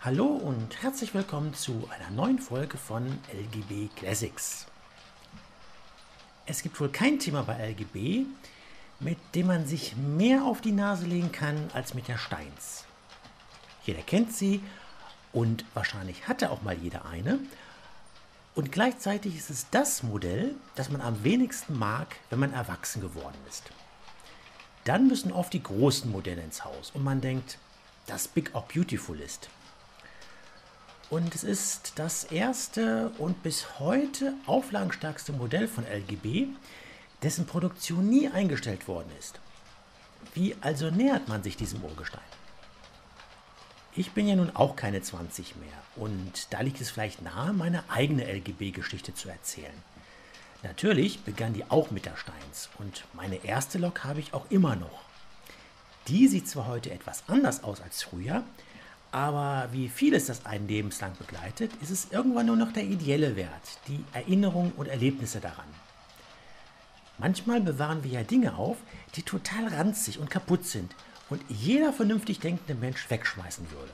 Hallo und herzlich willkommen zu einer neuen Folge von LGB Classics. Es gibt wohl kein Thema bei LGB, mit dem man sich mehr auf die Nase legen kann als mit der Steins. Jeder kennt sie und wahrscheinlich hatte auch mal jeder eine. Und gleichzeitig ist es das Modell, das man am wenigsten mag, wenn man erwachsen geworden ist. Dann müssen oft die großen Modelle ins Haus und man denkt, dass Big auch beautiful ist. Und es ist das erste und bis heute auflagenstärkste Modell von LGB, dessen Produktion nie eingestellt worden ist. Wie also nähert man sich diesem Urgestein? Ich bin ja nun auch keine 20 mehr und da liegt es vielleicht nahe, meine eigene LGB-Geschichte zu erzählen. Natürlich begann die auch mit der Steins und meine erste Lok habe ich auch immer noch. Die sieht zwar heute etwas anders aus als früher, aber wie vieles, das einen lebenslang begleitet, ist es irgendwann nur noch der ideelle Wert, die Erinnerungen und Erlebnisse daran. Manchmal bewahren wir ja Dinge auf, die total ranzig und kaputt sind und jeder vernünftig denkende Mensch wegschmeißen würde.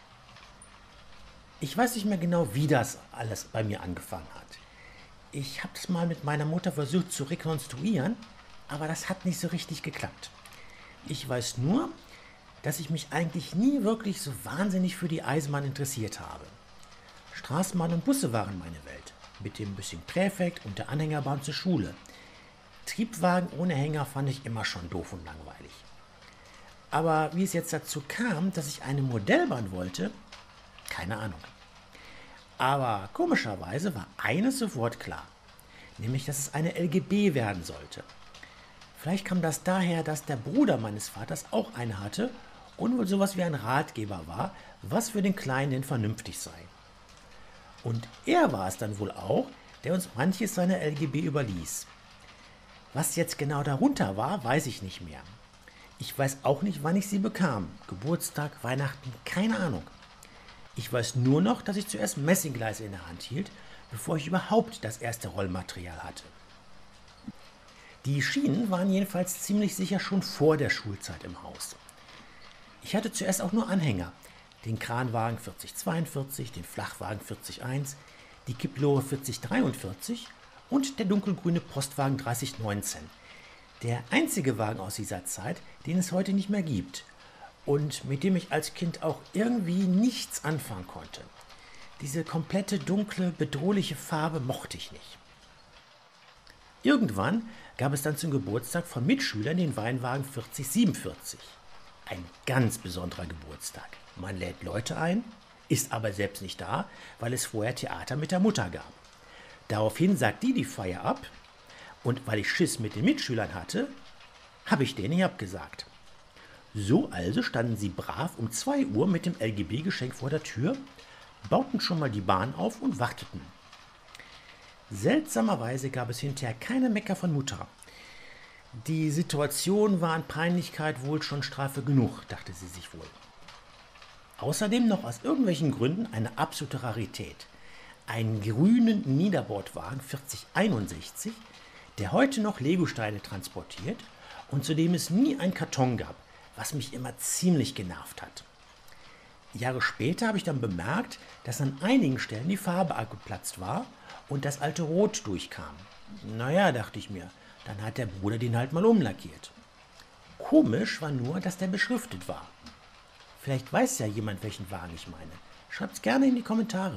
Ich weiß nicht mehr genau, wie das alles bei mir angefangen hat. Ich habe es mal mit meiner Mutter versucht zu rekonstruieren, aber das hat nicht so richtig geklappt. Ich weiß nur, dass ich mich eigentlich nie wirklich so wahnsinnig für die Eisenbahn interessiert habe. Straßenbahn und Busse waren meine Welt, mit dem bisschen Präfekt und der Anhängerbahn zur Schule. Triebwagen ohne Hänger fand ich immer schon doof und langweilig. Aber wie es jetzt dazu kam, dass ich eine Modellbahn wollte, keine Ahnung. Aber komischerweise war eines sofort klar, nämlich dass es eine LGB werden sollte. Vielleicht kam das daher, dass der Bruder meines Vaters auch eine hatte und wohl sowas wie ein Ratgeber war, was für den Kleinen denn vernünftig sei. Und er war es dann wohl auch, der uns manches seiner LGB überließ. Was jetzt genau darunter war, weiß ich nicht mehr. Ich weiß auch nicht, wann ich sie bekam. Geburtstag, Weihnachten, keine Ahnung. Ich weiß nur noch, dass ich zuerst Messinggleise in der Hand hielt, bevor ich überhaupt das erste Rollmaterial hatte. Die Schienen waren jedenfalls ziemlich sicher schon vor der Schulzeit im Haus. Ich hatte zuerst auch nur Anhänger, den Kranwagen 4042, den Flachwagen 401, die Kipplore 4043 und der dunkelgrüne Postwagen 3019. Der einzige Wagen aus dieser Zeit, den es heute nicht mehr gibt und mit dem ich als Kind auch irgendwie nichts anfangen konnte. Diese komplette dunkle, bedrohliche Farbe mochte ich nicht. Irgendwann gab es dann zum Geburtstag von Mitschülern den Weinwagen 4047. Ein ganz besonderer Geburtstag. Man lädt Leute ein, ist aber selbst nicht da, weil es vorher Theater mit der Mutter gab. Daraufhin sagt die Feier ab und weil ich Schiss mit den Mitschülern hatte, habe ich denen abgesagt. So also standen sie brav um 2 Uhr mit dem LGB-Geschenk vor der Tür, bauten schon mal die Bahn auf und warteten. Seltsamerweise gab es hinterher keine Mecker von Mutter. Die Situation war an Peinlichkeit wohl schon Strafe genug, dachte sie sich wohl. Außerdem noch aus irgendwelchen Gründen eine absolute Rarität. Einen grünen Niederbordwagen 4061, der heute noch Legosteine transportiert und zu dem es nie einen Karton gab, was mich immer ziemlich genervt hat. Jahre später habe ich dann bemerkt, dass an einigen Stellen die Farbe abgeplatzt war und das alte Rot durchkam. Naja, dachte ich mir, dann hat der Bruder den halt mal umlackiert. Komisch war nur, dass der beschriftet war. Vielleicht weiß ja jemand, welchen Wagen ich meine. Schreibt's gerne in die Kommentare.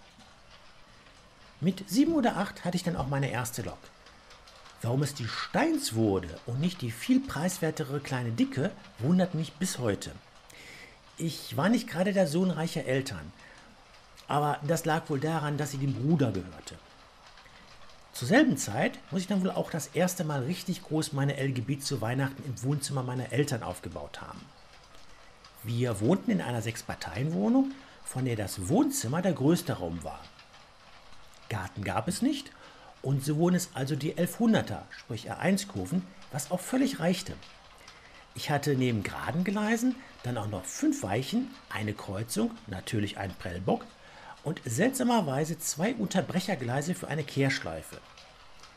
Mit 7 oder 8 hatte ich dann auch meine erste Lok. Warum es die Steins wurde und nicht die viel preiswertere kleine Dicke, wundert mich bis heute. Ich war nicht gerade der Sohn reicher Eltern, aber das lag wohl daran, dass sie dem Bruder gehörte. Zur selben Zeit muss ich dann wohl auch das erste Mal richtig groß meine LGB zu Weihnachten im Wohnzimmer meiner Eltern aufgebaut haben. Wir wohnten in einer 6-Parteien-Wohnung, von der das Wohnzimmer der größte Raum war. Garten gab es nicht und so wurden es also die 1100er, sprich R1-Kurven, was auch völlig reichte. Ich hatte neben geraden Gleisen dann auch noch 5 Weichen, eine Kreuzung, natürlich einen Prellbock und seltsamerweise 2 Unterbrechergleise für eine Kehrschleife.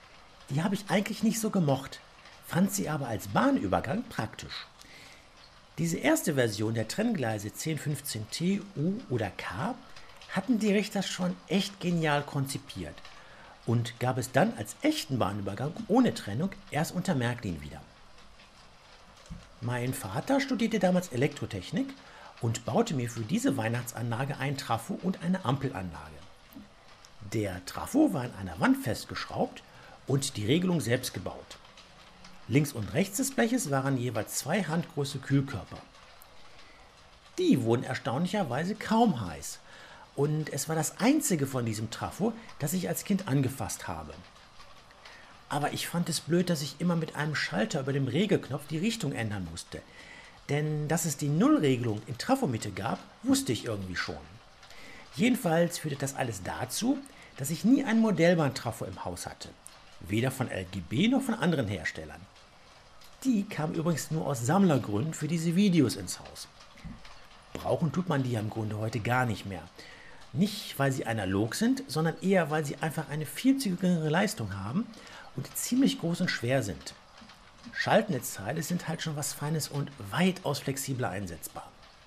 Die habe ich eigentlich nicht so gemocht, fand sie aber als Bahnübergang praktisch. Diese erste Version der Trenngleise 1015T, U oder K hatten die Richter schon echt genial konzipiert und gab es dann als echten Bahnübergang ohne Trennung erst unter Märklin wieder. Mein Vater studierte damals Elektrotechnik und baute mir für diese Weihnachtsanlage ein Trafo und eine Ampelanlage. Der Trafo war an einer Wand festgeschraubt und die Regelung selbst gebaut. Links und rechts des Bleches waren jeweils 2 handgroße Kühlkörper. Die wurden erstaunlicherweise kaum heiß und es war das einzige von diesem Trafo, das ich als Kind angefasst habe. Aber ich fand es blöd, dass ich immer mit einem Schalter über dem Regelknopf die Richtung ändern musste. Denn dass es die Nullregelung in Trafomitte gab, wusste ich irgendwie schon. Jedenfalls führte das alles dazu, dass ich nie ein Modellbahn-Trafo im Haus hatte. Weder von LGB noch von anderen Herstellern. Die kamen übrigens nur aus Sammlergründen für diese Videos ins Haus. Brauchen tut man die ja im Grunde heute gar nicht mehr. Nicht, weil sie analog sind, sondern eher, weil sie einfach eine viel zu geringere Leistung haben und ziemlich groß und schwer sind. Schaltnetzteile sind halt schon was Feines und weitaus flexibler einsetzbar.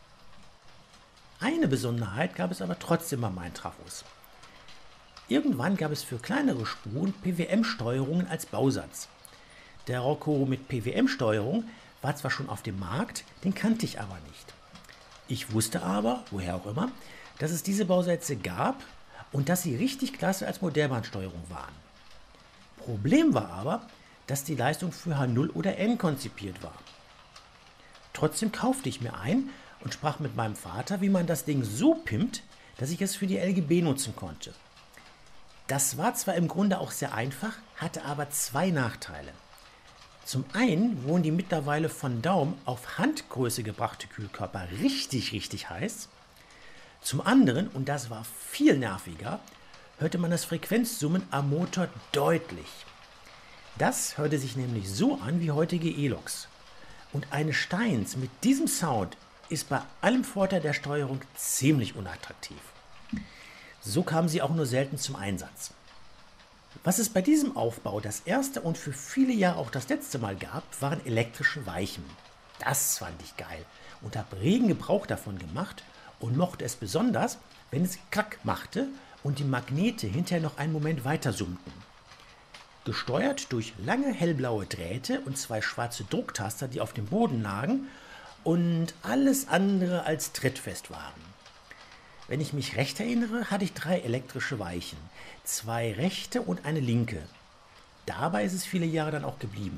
Eine Besonderheit gab es aber trotzdem bei meinen Trafos. Irgendwann gab es für kleinere Spuren PWM-Steuerungen als Bausatz. Der Rocco mit PWM-Steuerung war zwar schon auf dem Markt, den kannte ich aber nicht. Ich wusste aber, woher auch immer, dass es diese Bausätze gab und dass sie richtig klasse als Modellbahnsteuerung waren. Problem war aber, dass die Leistung für H0 oder N konzipiert war. Trotzdem kaufte ich mir ein und sprach mit meinem Vater, wie man das Ding so pimpt, dass ich es für die LGB nutzen konnte. Das war zwar im Grunde auch sehr einfach, hatte aber 2 Nachteile. Zum einen wurden die mittlerweile von Daumen auf Handgröße gebrachte Kühlkörper richtig heiß. Zum anderen, und das war viel nerviger, hörte man das Frequenzsummen am Motor deutlich. Das hörte sich nämlich so an wie heutige E-Loks. Und eine Steins mit diesem Sound ist bei allem Vorteil der Steuerung ziemlich unattraktiv. So kam sie auch nur selten zum Einsatz. Was es bei diesem Aufbau das erste und für viele Jahre auch das letzte Mal gab, waren elektrische Weichen. Das fand ich geil und habe regen Gebrauch davon gemacht und mochte es besonders, wenn es Krack machte und die Magnete hinterher noch einen Moment weiter summten. Gesteuert durch lange hellblaue Drähte und 2 schwarze Drucktaster, die auf dem Boden lagen und alles andere als trittfest waren. Wenn ich mich recht erinnere, hatte ich 3 elektrische Weichen, 2 rechte und eine linke. Dabei ist es viele Jahre dann auch geblieben.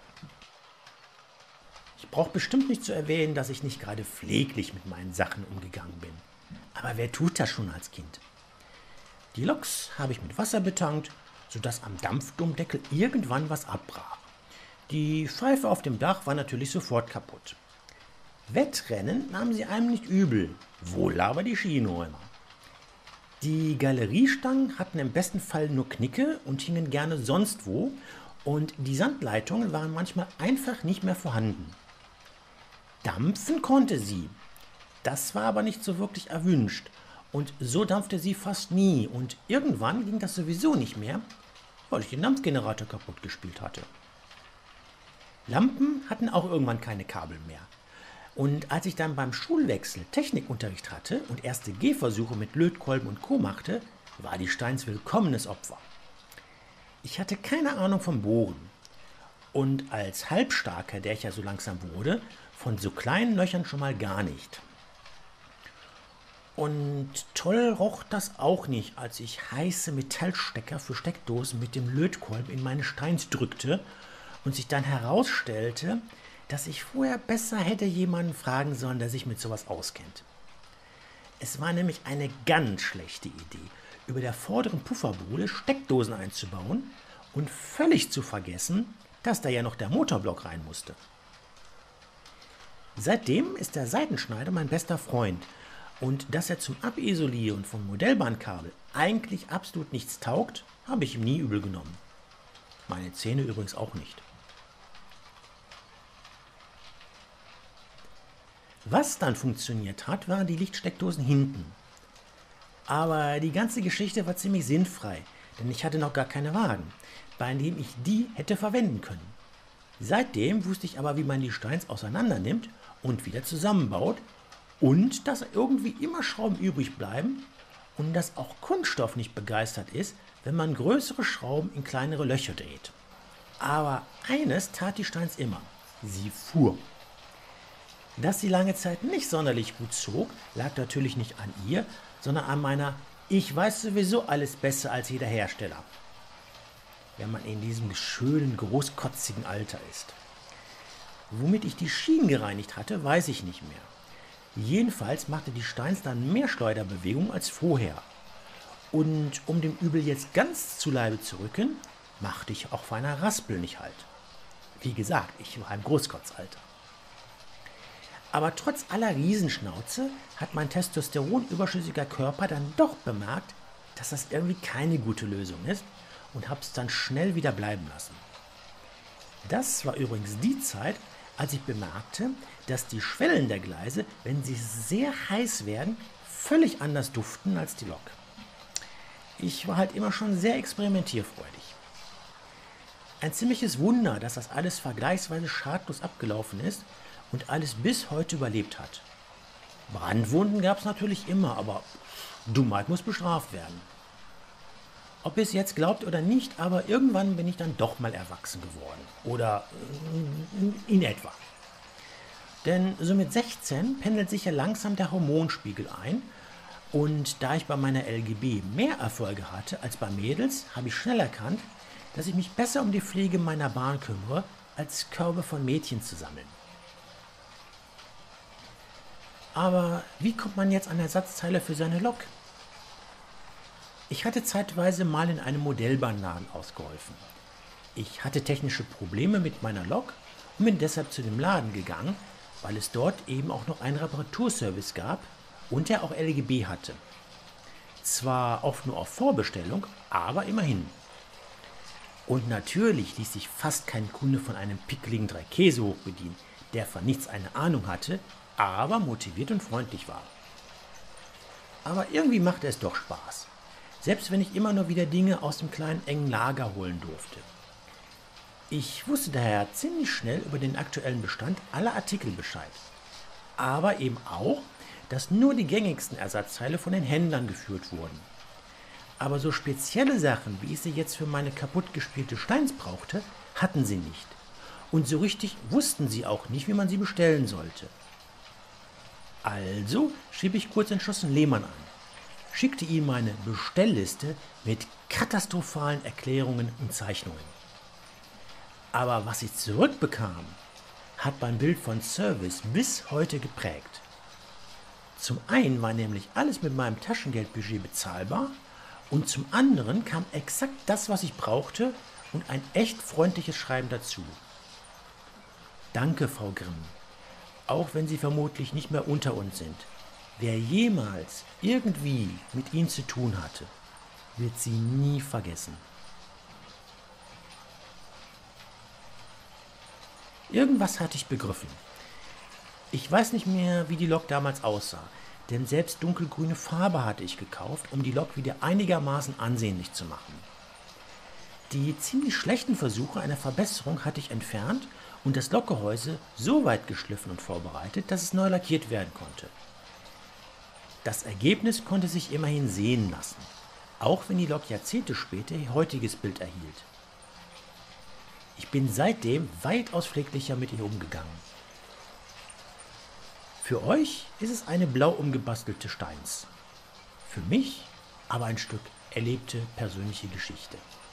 Ich brauche bestimmt nicht zu erwähnen, dass ich nicht gerade pfleglich mit meinen Sachen umgegangen bin. Aber wer tut das schon als Kind? Die Loks habe ich mit Wasser betankt, sodass am Dampfdomdeckel irgendwann was abbrach. Die Pfeife auf dem Dach war natürlich sofort kaputt. Wettrennen nahmen sie einem nicht übel, wohl aber die Schienenräumer. Die Galeriestangen hatten im besten Fall nur Knicke und hingen gerne sonst wo und die Sandleitungen waren manchmal einfach nicht mehr vorhanden. Dampfen konnte sie, das war aber nicht so wirklich erwünscht und so dampfte sie fast nie und irgendwann ging das sowieso nicht mehr, weil ich den Dampfgenerator kaputt gespielt hatte. Lampen hatten auch irgendwann keine Kabel mehr. Und als ich dann beim Schulwechsel Technikunterricht hatte und erste Gehversuche mit Lötkolben und Co. machte, war die Steins willkommenes Opfer. Ich hatte keine Ahnung vom Bohren. Und als Halbstarker, der ich ja so langsam wurde, von so kleinen Löchern schon mal gar nicht. Und toll roch das auch nicht, als ich heiße Metallstecker für Steckdosen mit dem Lötkolben in meine Steins drückte und sich dann herausstellte, dass ich vorher besser hätte jemanden fragen sollen, der sich mit sowas auskennt. Es war nämlich eine ganz schlechte Idee, über der vorderen Pufferbuhle Steckdosen einzubauen und völlig zu vergessen, dass da ja noch der Motorblock rein musste. Seitdem ist der Seitenschneider mein bester Freund und dass er zum Abisolieren von Modellbahnkabel eigentlich absolut nichts taugt, habe ich ihm nie übel genommen. Meine Zähne übrigens auch nicht. Was dann funktioniert hat, waren die Lichtsteckdosen hinten. Aber die ganze Geschichte war ziemlich sinnfrei, denn ich hatte noch gar keine Wagen, bei dem ich die hätte verwenden können. Seitdem wusste ich aber, wie man die Steins auseinander nimmt und wieder zusammenbaut und dass irgendwie immer Schrauben übrig bleiben und dass auch Kunststoff nicht begeistert ist, wenn man größere Schrauben in kleinere Löcher dreht. Aber eines tat die Steins immer: sie fuhr. Dass sie lange Zeit nicht sonderlich gut zog, lag natürlich nicht an ihr, sondern an meiner „Ich weiß sowieso alles besser als jeder Hersteller", wenn man in diesem schönen, großkotzigen Alter ist. Womit ich die Schienen gereinigt hatte, weiß ich nicht mehr. Jedenfalls machte die Steins dann mehr Schleuderbewegungen als vorher. Und um dem Übel jetzt ganz zu Leibe zu rücken, machte ich auch vor einer Raspel nicht halt. Wie gesagt, ich war im Großkotzalter. Aber trotz aller Riesenschnauze hat mein testosteronüberschüssiger Körper dann doch bemerkt, dass das irgendwie keine gute Lösung ist und hab's dann schnell wieder bleiben lassen. Das war übrigens die Zeit, als ich bemerkte, dass die Schwellen der Gleise, wenn sie sehr heiß werden, völlig anders duften als die Lok. Ich war halt immer schon sehr experimentierfreudig. Ein ziemliches Wunder, dass das alles vergleichsweise schadlos abgelaufen ist und alles bis heute überlebt hat. Brandwunden gab es natürlich immer, aber Dummheit muss bestraft werden. Ob ihr es jetzt glaubt oder nicht, aber irgendwann bin ich dann doch mal erwachsen geworden. Oder in etwa. Denn so mit 16 pendelt sich ja langsam der Hormonspiegel ein. Und da ich bei meiner LGB mehr Erfolge hatte als bei Mädels, habe ich schnell erkannt, dass ich mich besser um die Pflege meiner Bahn kümmere, als Körbe von Mädchen zu sammeln. Aber wie kommt man jetzt an Ersatzteile für seine Lok? Ich hatte zeitweise mal in einem Modellbahnladen ausgeholfen. Ich hatte technische Probleme mit meiner Lok und bin deshalb zu dem Laden gegangen, weil es dort eben auch noch einen Reparaturservice gab und er auch LGB hatte. Zwar oft nur auf Vorbestellung, aber immerhin. Und natürlich ließ sich fast kein Kunde von einem pickligen Dreikäse hochbedienen, der von nichts eine Ahnung hatte, aber motiviert und freundlich war. Aber irgendwie machte es doch Spaß. Selbst wenn ich immer nur wieder Dinge aus dem kleinen engen Lager holen durfte. Ich wusste daher ziemlich schnell über den aktuellen Bestand aller Artikel Bescheid. Aber eben auch, dass nur die gängigsten Ersatzteile von den Händlern geführt wurden. Aber so spezielle Sachen, wie ich sie jetzt für meine kaputt gespielte Steins brauchte, hatten sie nicht. Und so richtig wussten sie auch nicht, wie man sie bestellen sollte. Also schrieb ich kurz entschlossen Lehmann an, schickte ihm meine Bestellliste mit katastrophalen Erklärungen und Zeichnungen. Aber was ich zurückbekam, hat mein Bild von Service bis heute geprägt. Zum einen war nämlich alles mit meinem Taschengeldbudget bezahlbar und zum anderen kam exakt das, was ich brauchte und ein echt freundliches Schreiben dazu. Danke, Frau Grimm, auch wenn Sie vermutlich nicht mehr unter uns sind. Wer jemals irgendwie mit Ihnen zu tun hatte, wird Sie nie vergessen. Irgendwas hatte ich begriffen. Ich weiß nicht mehr, wie die Lok damals aussah, denn selbst dunkelgrüne Farbe hatte ich gekauft, um die Lok wieder einigermaßen ansehnlich zu machen. Die ziemlich schlechten Versuche einer Verbesserung hatte ich entfernt und das Lokgehäuse so weit geschliffen und vorbereitet, dass es neu lackiert werden konnte. Das Ergebnis konnte sich immerhin sehen lassen, auch wenn die Lok Jahrzehnte später ihr heutiges Bild erhielt. Ich bin seitdem weitaus pfleglicher mit ihr umgegangen. Für euch ist es eine blau umgebastelte Steins. Für mich aber ein Stück erlebte persönliche Geschichte.